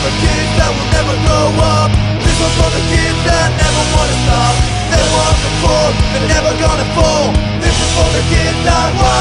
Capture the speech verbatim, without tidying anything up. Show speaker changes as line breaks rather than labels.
the kids that will never grow up. This one's for the kids that never wanna stop. They walk the floor, they're never gonna fall. This is for the kids that want